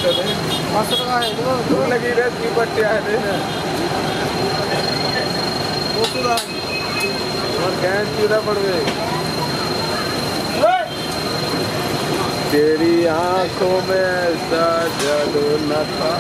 लगी रहती पट्टिया है और गैस चूरा पड़ गए। तेरी आंखों में ऐसा जादू न था।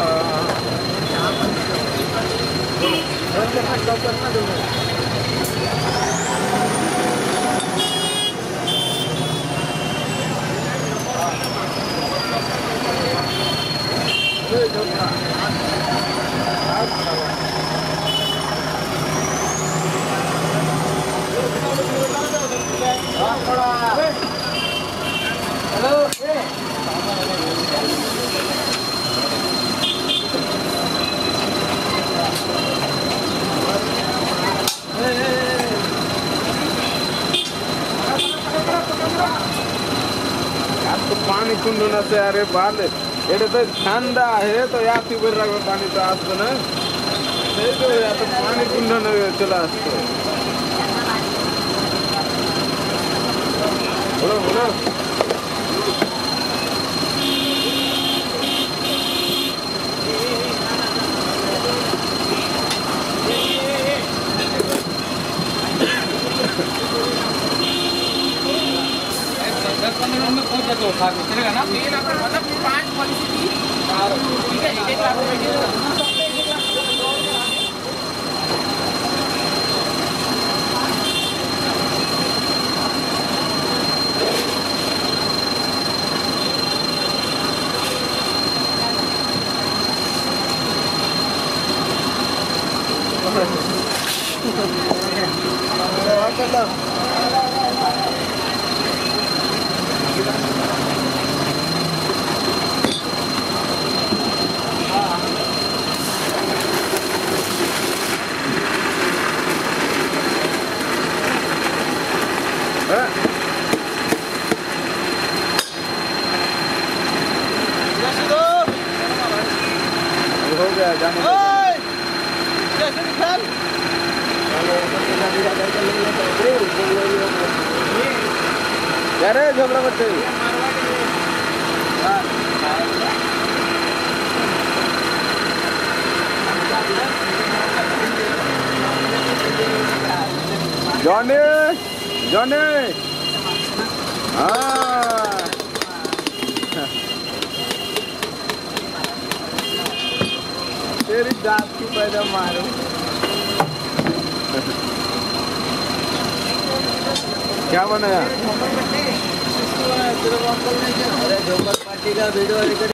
तो पानी कुंडूना से अरे बाल ये तो ठंडा है तो या थी बेर रख पानी तो आज तो ना नहीं तो या तो पानी कुंडूना चला तो बोलो बोलो तो चलेगा ना मतलब 5 पॉलिसी थी ठीक है 1 लाख रुपए की हो गया जाने यार झगड़ा मत जॉनी जॉनी हाँ तेरी दांत की पैदा मारो क्या बनाया? अरे पार्टी का वीडियो